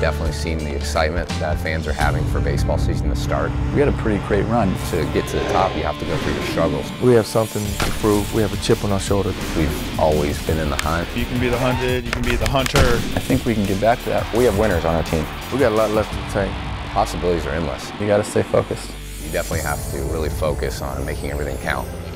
definitely seen the excitement that fans are having for baseball season to start. We had a pretty great run. To get to the top, you have to go through the struggles. We have something to prove. We have a chip on our shoulder. We've always been in the hunt. You can be the hunted, you can be the hunter. I think we can get back to that. We have winners on our team. We got a lot left in the tank. Possibilities are endless. You got to stay focused. You definitely have to really focus on making everything count.